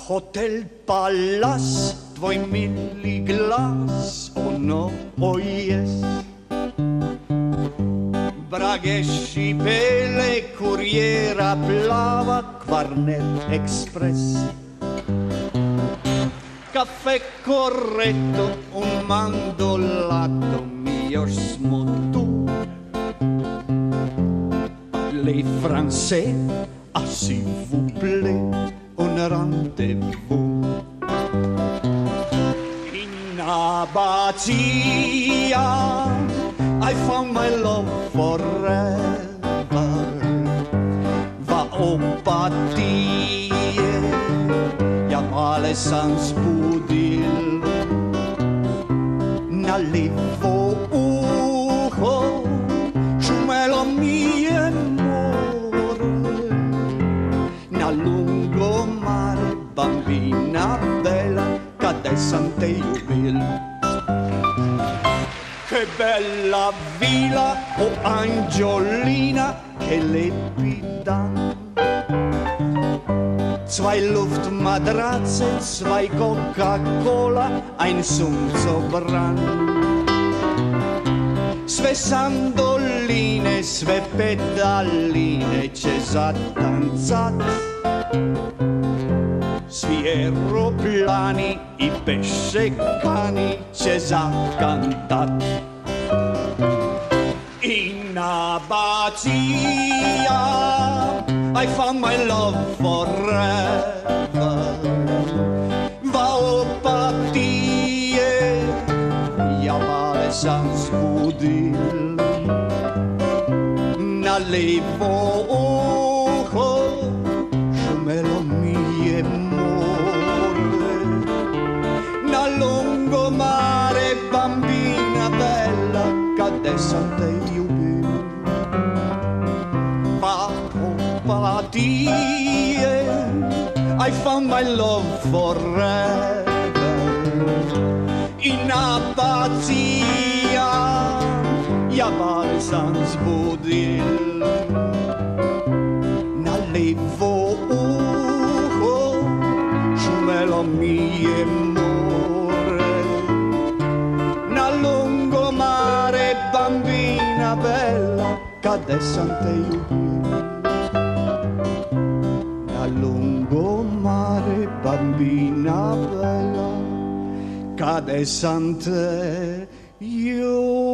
Hotel Palace, tvoj mili glas, ono, oh yes. Brage šipele, kurijera plava, Kvarner Express. Caffè corretto, un mandolato, mi još smo tu. Parlez français, ah s'il vous plaît, un rendez-vous. In Abbazia, I found my love forever. Va opatie, jamale sans budil. Na livo uho, šumelo mi je more. Na lungomare, bambina bella, che adesso te jubil. Che bella villa, oh Angiolina, che lepida. Zwei Luftmatratze, zwei Coca-Cola, ein Sumsobran. Sve sandoline, sve pedaline, c'è zatanzat. Svi aeroplani, i pescecani, c'è cantat. In Abbazia, I found my love forever. Va opatie, jamale sans budil. Na levo uho, šumelo mi je more. Na lungomare, bambina bella, che adesso te jubil. Va opatie, I found my love forever. In Abbazia, jamale sans budil. Na levo uho, šumelo mi je more. Na lungomare, bambina bella, che adesso te jubil. Na lungomare, bambina bella, che adesso te jubil.